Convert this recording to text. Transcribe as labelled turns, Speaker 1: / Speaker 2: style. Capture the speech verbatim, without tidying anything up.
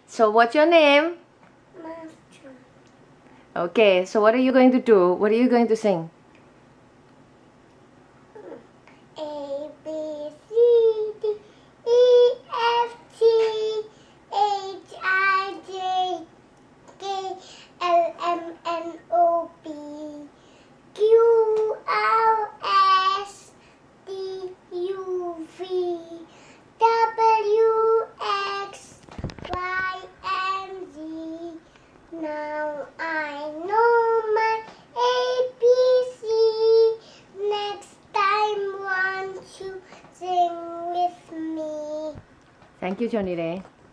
Speaker 1: So what's your name?
Speaker 2: Master.
Speaker 1: Okay, so what are you going to do? What are you going to sing?
Speaker 2: A, B, C, D, E, F, G, H, I, J, K, L, M, N, O, P, Q, R, S, T, U, V, W, X, Y, and Z. Now I know my A B C. Next time, won't you sing with me?
Speaker 1: Thank you, Johnny Ray.